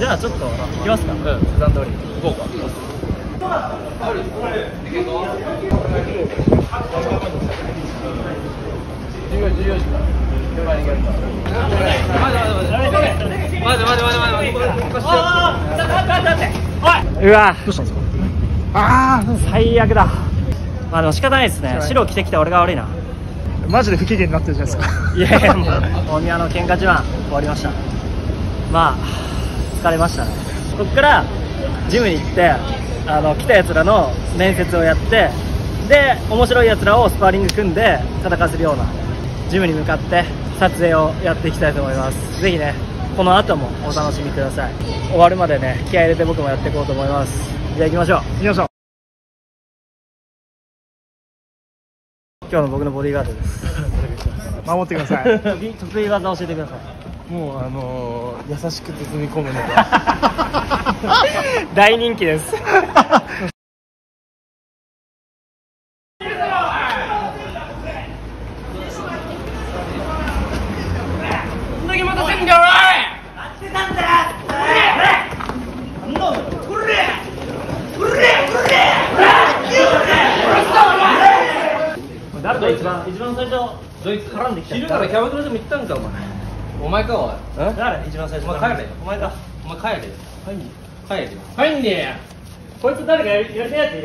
じゃあちょっと行きますか。普段通り行こうか。うわ、どうしたんですか。ああ、最悪だ。まあでも仕方ないですね。白着てきた俺が悪いな。 マジで不機嫌になってるじゃないですか。 いやいや、もう大宮の喧嘩自慢終わりました。まあ疲れましたね。こっからジムに行って来たやつらの面接をやって、で面白いやつらをスパーリング組んで戦わせるようなジムに向かって撮影をやっていきたいと思います。ぜひね、この後もお楽しみください。終わるまでね、気合い入れて僕もやっていこうと思います。じゃあ行きましょう。 行きましょう。 今日の僕のボディーガードです。 守ってください。 得意技教えてください。 もう優しく包み込むのが大人気です。誰が一番最初ドイツ絡んできた。昼からキャバクラでも行ったんかお前か。おい誰一番最初。お前帰れ。お前か。お前帰れ。帰れ。入んねえや。こいつ誰かやりたいやついる。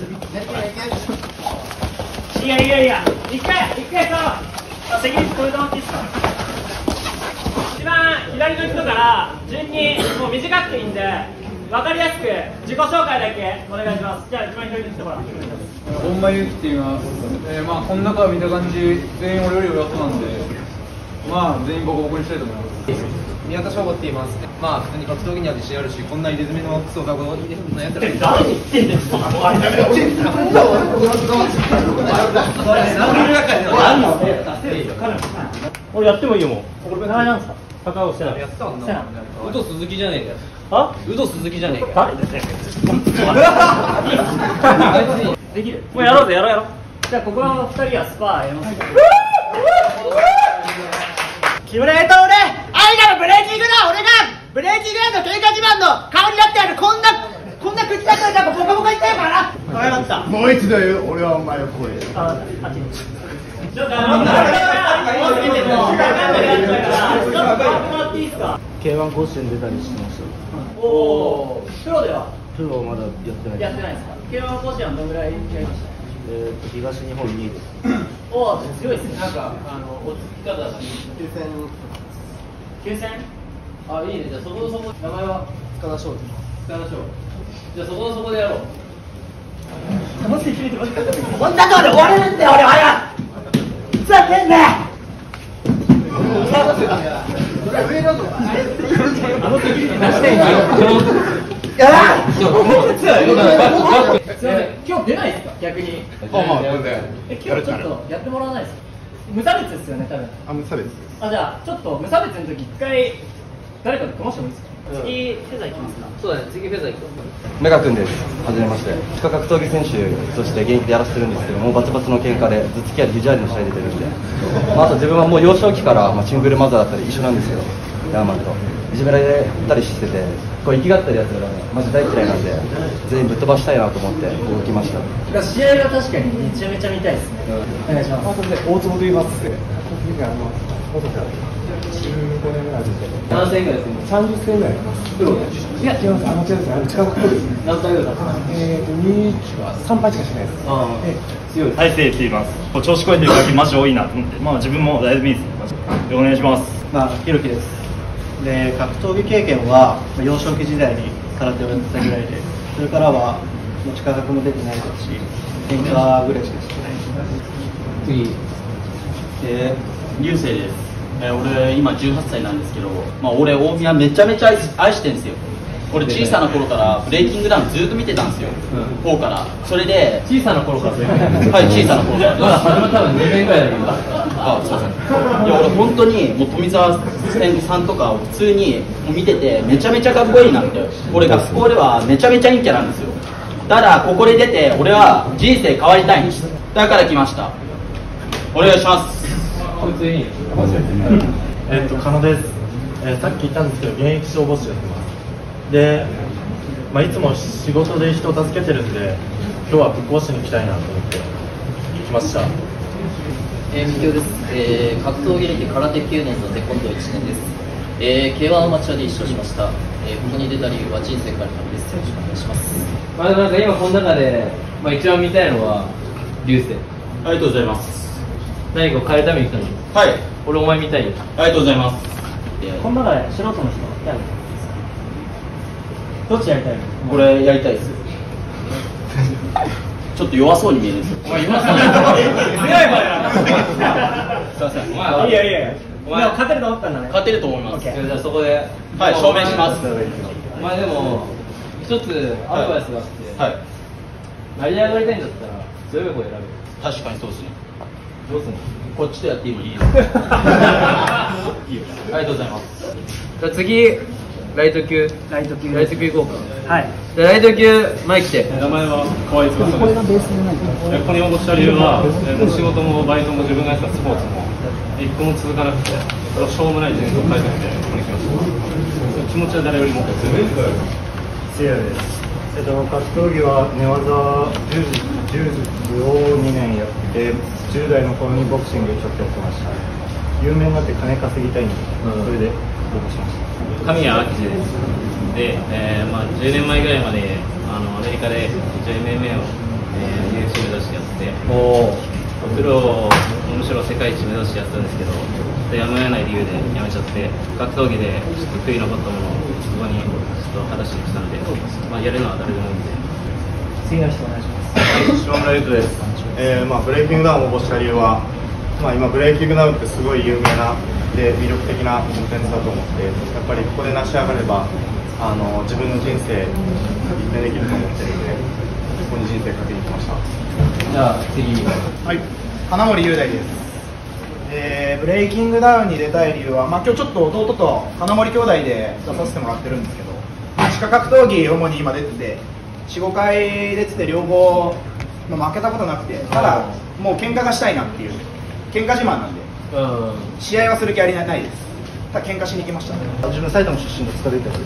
いや一回さ責任取りたまっていいっすか。一番左の人から順にもう短くていいんで分かりやすく自己紹介だけお願いします。じゃあ一番左に来てもらって。 本間祐希って言います。まあこの中は見た感じ全員俺より上手なんで、まあ全員ボコボコにしたいと思います。 宮田翔吾って言います。まあ普通に格闘技には自信あるし、こんな入れ墨のクソザコのやつらに誰に言ってんですか。俺やってもいいよ。もうこれ名前なんですか。高尾してない。やってたんだ。ウド鈴木じゃねえかよ。ウド鈴木じゃねえか。誰ですね。できる。もうやろうぜ、やろう。じゃあここの2人はスパーやります。 木村と俺、愛なるブレーキングだ。俺がブレーキングランド喧嘩自慢の顔になってやる。こんな口だったらボコボコいったよからな。分かりました。 もう一度言う。俺はお前を超える。 あっちにちょっと K1 甲子園出たりしてました。 おお、プロではプロはまだやってない。 やってないですか。K1 甲子園はどのぐらいやりました。 東日本2位です。 おお、強いですね。なんか落ち着き方だし。9戦。あ、いいね。じゃあそこ名前は塚田翔です。 塚田翔。じゃあそこでやろう。楽しい決めてます。 こんなとこで終われるんだよ俺は。ふざけんな。やばい。 今日出ないですか逆に。 まあ全然。 今日ちょっとやってもらわないですか。無差別ですよね多分。 無差別。 じゃあちょっと無差別の時一回誰かで組ましてもいいですか。次フェザー行きますか。そうだね、次フェザー行こう。 メガ君です。はじめまして。地下格闘技選手として現役でやらせてるんですけども、バチバチの喧嘩で頭突きあり肘ありの試合出てるんで、あと自分はもう幼少期からシングルマザーだったり一緒なんですけど、ヤーマンといじめられたりしてて、こう生きがってるやつがマジ大嫌いなんで、全員ぶっ飛ばしたいなと思って動きました。 試合が確かにめちゃめちゃ見たいですね。お願いします。 大坪と言います。15年ぐらいですけど。 何戦ぐらいですか。 30戦ぐらい。プロで。いや違います。違います。近くプロです。 何回ぐらいですか。 3敗しかしないです。 強い。 大勢って言います。調子こえてるガキマジ多いなと思って、まあ自分も大丈夫です。お願いします。 ひろきです。で、格闘技経験は幼少期時代に空手をやってたぐらいで、それからは地下格も出てないですし、喧嘩ぐらいしかしてないです。 次、流星です。俺今18歳なんですけど、まあ、俺大宮めちゃめちゃ愛してるんですよ。俺小さな頃からブレイキングダウンずっと見てたんですよ、4から。それで小さな頃からはい、小さな頃から。 始まったの2年ぐらいだけど。 あ、すいません。いや俺本当にもう富澤さんとかを普通に見ててめちゃめちゃかっこいいなって。俺学校ではめちゃめちゃ陰キャなんですよ。ただここで出て俺は人生変わりたいんです。だから来ました。お願いします。 普通に。 加納です。さっき言ったんですけど現役消防士やってます。 で、いつも仕事で人を助けてるんで、今日はぶっ壊しに来たいなと思って来ました。 三京です、格闘技歴空手9年のテコンドー1年です、K1 アマチュアで1勝しました、ここに出た理由は人生からのです。よろしくお願いします。 なんか今この中で、一番見たいのは流星。 ありがとうございます。 何かを変えるために来たの？ はい。 俺お前見たいよ。 ありがとうございます。 この中で素人の人やるどっちやりたいの？ これやりたいです。ちょっと弱そうに見えるんですよ。 お前弱そうに強いまでな。 すいません。 いやお前勝てると思ったんだね。 勝てると思います。 じゃあそこではい、証明します。 お前でも一つアドバイスがあって、 はい。 成り上がりたいんだったら強い方を選べる。 確かにそうですね。 どうすんの？ こっちとやっていいの？いいよ。いいよ。ありがとうございます。 じゃあ次ライト級行こうか。はい。じゃあライト級前来て。 名前は河合翼です。これがベースになる。ここに応募した理由は、仕事もバイトも自分がやったスポーツも一個も続かなくて、それをしょうもない人生を変えたくてここに来ました。気持ちは誰よりも強いです。強いです。格闘技は寝技柔術を2年やって10代の頃にボクシングちょっとやってました。有名になって金稼ぎたいんで、それで応募しました。 神谷明です。で、10年前ぐらいまでアメリカで一応 MMA を、UFC 目指してやってプロむしろ世界一目指してやったんですけど、やむを得ない理由でやめちゃって、格闘技でちょっと悔い残ったものをそこにちょっと果たしてきたので、やるのは誰でもいいんで。 次の人お願いします。 島村優斗です。ブレイキングダウンを応募した理由は、今ブレイキングダウンってすごい有名なで魅力的なコンテンツだと思って、やっぱりここで成し上がれば自分の人生一変できると思ってるので、ここに人生かけに来ました。 じゃあ次。 はい、金森雄大です。ブレイキングダウンに出たい理由は、今日ちょっと弟と金森兄弟で出させてもらってるんですけど、地下格闘技主に今出てて 4,5 回出てて両方負けたことなくて、ただもう喧嘩がしたいなっていう喧嘩自慢なんで、試合はする気ありないです。ただ喧嘩しに行きました。 自分埼玉出身の塚田です。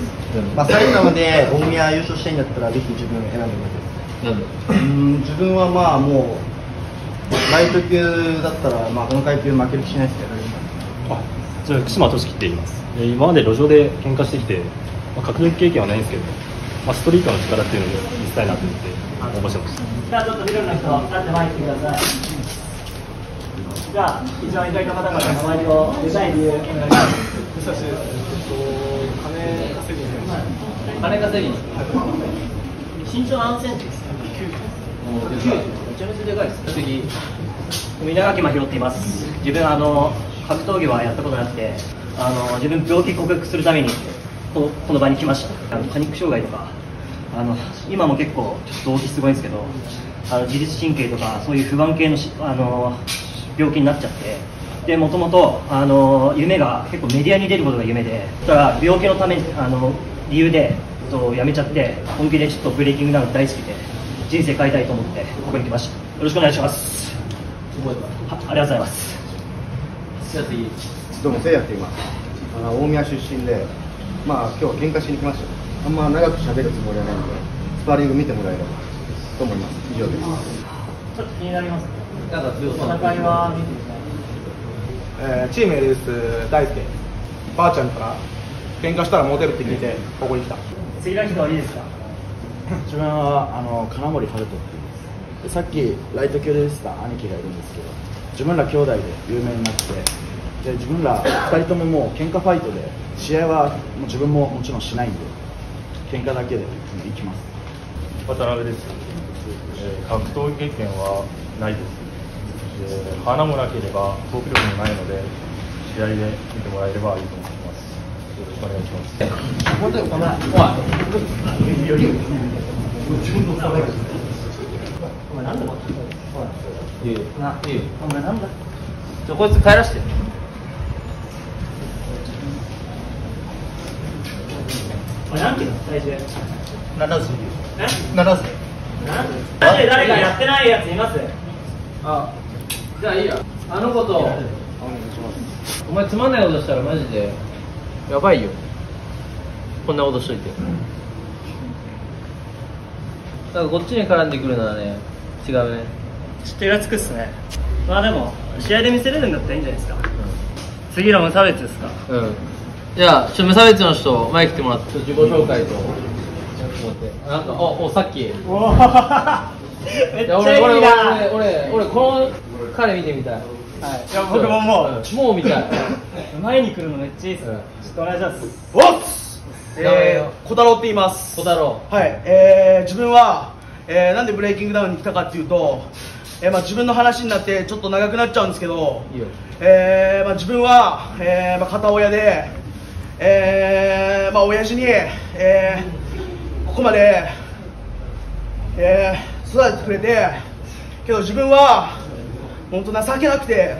埼玉で大宮優勝したいんだったらぜひ自分選んでみて。自分はもうライト級だったらこの階級負ける気しないですけど。 じゃあ福島俊樹って言います。今まで路上で喧嘩してきて、格闘技経験はないんですけど、ストリートの力っていうのを見せたいなと思って応募しました。 じゃあちょっと緑の人立って前に来てください。じゃあ一番意外な方々の名前を出たい理由お願いします。 金稼ぎに。 身長何センチですか？ めちゃめちゃでかいです。次。 稲垣真宙って言います。自分格闘技はやったことなくて、自分病気克服するためにこの場に来ました。パニック障害とか今も結構動機すごいんですけど、自律神経とかそういう不安系の病気になっちゃって、でもともと夢が結構メディアに出ることが夢で、ただ病気のため理由でやめちゃって、本気でちょっとブレイキングダウン大好きで人生変えたいと思ってここに来ました。よろしくお願いします。ありがとうございます。 じゃあ次。 どうもせいやって言います。大宮出身で、今日は喧嘩しに来ました。あんま長く喋るつもりはないので、スパーリング見てもらえればと思います。以上です。 ちょっと気になりますね。 なんか強そうな。 戦いは見てみたい。 チーム LS 大輔、ばあちゃんから喧嘩したらモテるって聞いてここに来た。 次の人はいいですか？ 自分は金森春人って言います。さっきライト級で出てた兄貴がいるんですけど、自分ら兄弟で有名になって、で自分ら2人とももう喧嘩ファイトで、試合はもう自分ももちろんしないんで、喧嘩だけで行きます。 渡辺です。格闘技経験はないです。花もなければトーク力もないので、試合で見てもらえればいいと思います。よろしくお願いします。 お前なんだこれ。お前なんだ。 こいつ帰らして。 お前何キロ体重 70。 マジで誰かやってないやついます？ じゃあいいや。あの子とお前つまんないことしたらマジでやばいよ。 こんなことしといて。なんかこっちに絡んでくるのはね、違うね。 ちょっとイラつくっすね。まあでも試合で見せれるんだったらいいんじゃないですか。次の無差別ですか。 じゃあ無差別の人前来てもらって自己紹介となんかさっきめっちゃいいな。 俺この彼見てみたい。はいいや僕ももう見たい。 前に来るのめっちゃいいっす。ちょっとお願いします。 おっ小太郎って言います。 小太郎。 はい、自分は、なんでブレイキングダウンに来たかっていうと、自分の話になってちょっと長くなっちゃうんですけど、自分は、片親で、親父に、ここまで、育ててくれて、けど自分は本当情けなくて、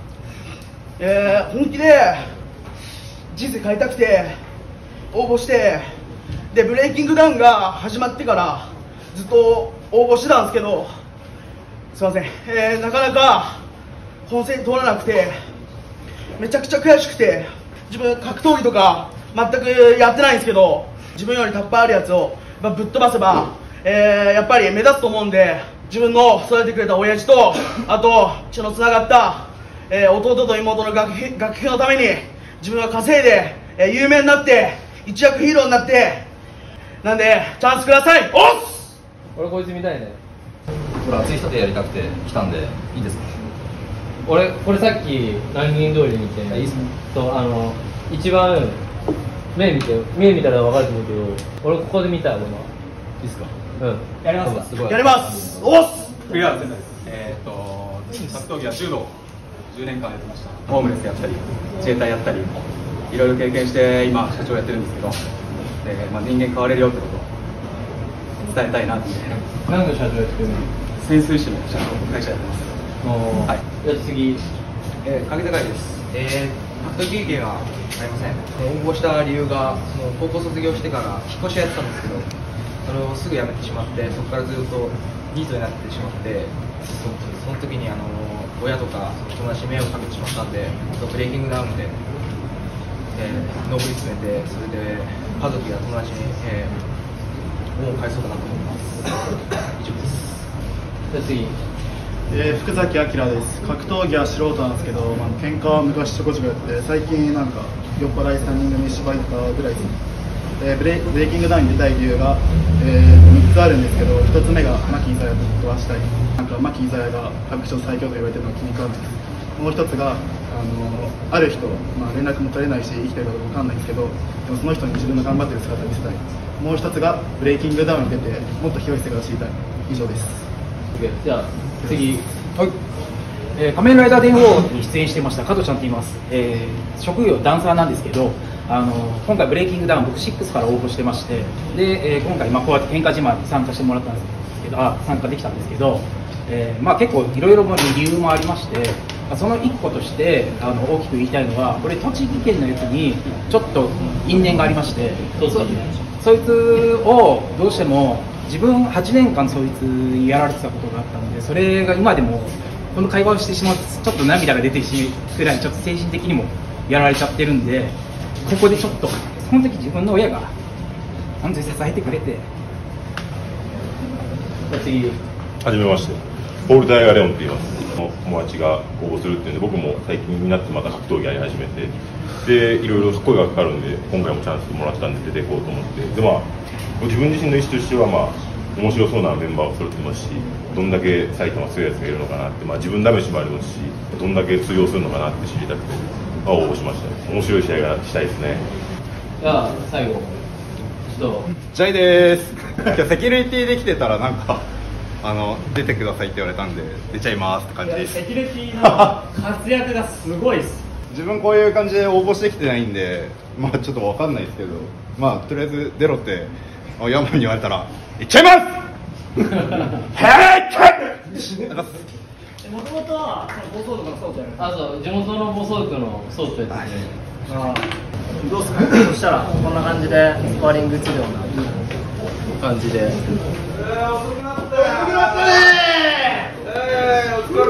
本気で人生変えたくて応募して、でブレイキングダウンが始まってからずっと応募してたんですけど、すいません、なかなか本戦通らなくてめちゃくちゃ悔しくて、自分格闘技とか全くやってないんですけど、自分よりタッパーあるやつをぶっ飛ばせば、やっぱり目立つと思うんで、自分の育ててくれた親父と、あと血のつながった、弟と妹の学費のために自分は稼いで、有名になって一躍ヒーローになって、なんでチャンスください。おっ俺こいつ見たいね。 これ熱い人でやりたくて来たんでいいですか。 俺これさっきランキング通りに見て、いいっすね。一番目見たら分かると思うけど、俺ここで見たい。俺はいいっすか。 やりますか。 すごいやります。おっ栗原先生です。格闘技は柔道10年間やってました。ホームレスやったり自衛隊やったりいろいろ経験して今社長やってるんですけど、人間変われるよってことを伝えたいなって。 何の社長やってるの？ 潜水士の社長会社やってます。 はい。じゃあ次。 影高いです。格闘技経験はありません。応募した理由が高校卒業してから引っ越しをやってたんですけど、それをすぐ辞めてしまって、そこからずっとニートになってしまって、その時に親とか友達に迷惑かけてしまったんで、ブレイキングダウンで、上り詰めて、それで家族や友達に、恩を返そうかなと思います。以上です。 じゃあ次。 福崎明です。格闘技は素人なんですけど、喧嘩は昔ちょこちょこやって、最近なんか酔っ払い3人組芝居とかぐらいですね。ブレイキングダウンに出たい理由が、3つあるんですけど、1つ目がマキイザヤとはしたい。なんかマキイザヤが歌舞伎町最強と言われてるのが気に食わないです。もう1つがある人、連絡も取れないし生きてるかどうか分かんないんですけど、でもその人に自分の頑張ってる姿を見せたい。もう1つがブレイキングダウンに出てもっと広い世界を知りたい。以上です。 じゃあ次。 はい。仮面ライダー電王に出演してました加藤ちゃんと言います。職業ダンサーなんですけど、今回ブレイキングダウン僕6から応募してまして、で、今回こうやって喧嘩自慢に参加してもらったんですけど、参加できたんですけど、結構いろいろ理由もありまして、その一個として大きく言いたいのは、これ栃木県のやつにちょっと因縁がありまして、そいつをどうしても自分8年間そいつにやられてたことがあったので、それが今でもこの会話をしてしまうとちょっと涙が出てしまうくらいちょっと精神的にもやられちゃってるんで、ここでちょっとその時自分の親が本当に支えてくれて。 次。 はじめまして、ポール・ダイガレオンって言います。友達が応募するっていうんで、僕も最近になってまた格闘技やり始めて、でいろいろ声がかかるんで、今回もチャンスもらったんで出ていこうと思って、で自分自身の意思としては面白そうなメンバーを揃ってますし、どんだけ埼玉強いやつがいるのかなって、自分試しもありますし、どんだけ通用するのかなって知りたくて、応募しました。面白い試合がしたいですね。 じゃあ最後。 ジャイです。今日セキュリティで来てたらなんか出てくださいって言われたんで出ちゃいますって感じです。 セキュリティの活躍がすごいです。 自分こういう感じで応募してきてないんで、ちょっとわかんないですけど、とりあえず出ろってヤンマンに言われたら行っちゃいます。 もともとは暴走族のソートやる。 そう、地元の暴走族のソートやってて、 どうすか。そしたらこんな感じでスパーリング治療な感じで。 遅くなったねお疲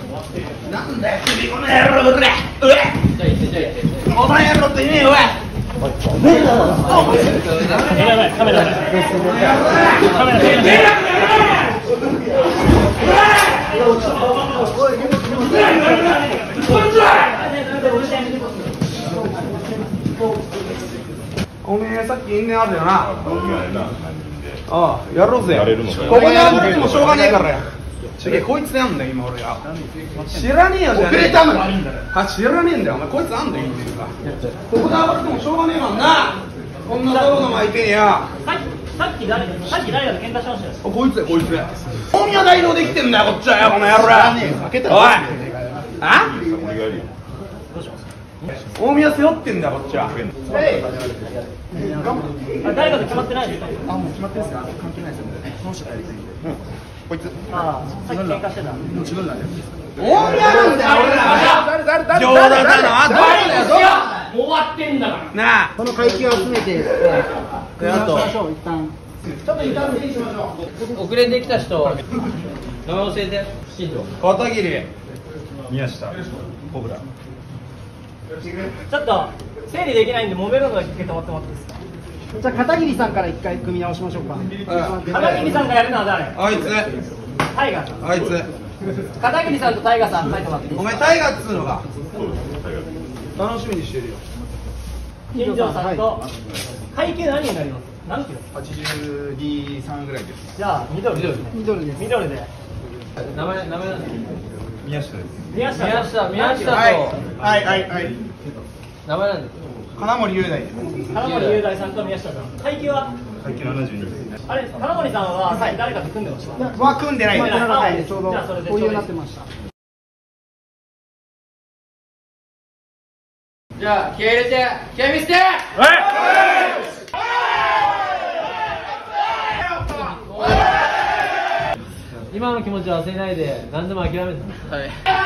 れ。なんだよ君この野郎、これお前野郎って言えよおい。 おめえさっき因縁あるよな。ああ、やろうぜ。 やれるのかよここにあってもしょうがねえからや。こいつやんだよ今俺が。知らねえよじゃあ。遅れたのがいいんだよ。知らねえんだよお前こいつあんだよ言ってるから。ここで上がってもしょうがねえもんな。こんなとこの相手にや。 さっき誰かと喧嘩しましたよ。 こいつやこいつや。大宮代表できてんだよこっちはよこの野郎。おい。あ？大宮背負ってんだよこっちは。 誰かと決まってないですか？ あもう決まってるんですか？関係ないですよね。この人がやりたいんで。こいつ。 ああ、さっき喧嘩してた。 自分らで。大宮なんだよ俺ら。冗談だな。誰だよ。 もう終わってんだから。 なあ。 この階級を集めて、あと一旦。 ちょっと一旦整理しましょう。 遅れてきた人、名前教えて。 片桐。 宮下。コブラ。 ちょっと整理できないんで揉めるのだけ止まってもらっていいですか？ じゃあ片桐さんから一回組み直しましょうか。 片桐さんがやるのは誰？ あいつ。 タイガーさん。 あいつ。 片桐さんとタイガーさん書いてもらっていいですか？ お前タイガーっつうのか。楽しみにしてるよ。 金城さんと階級何になります？何キロ ？82、3ぐらいです。 じゃあミドルです。 ミドルです。 ミドルで。 名前なんですか？ 宮下です。 宮下と。 はい。 名前なんですか？ 金森雄大です。 金森雄大さんと宮下さん。階級は？ 階級72です。 あれ、金森さんはさっき誰かと組んでました？ は組んでない。 ちょうどこういうになってました。 じゃあ気合い入れて気合い見せて。今の気持ちは忘れないで何でも諦めて。はい。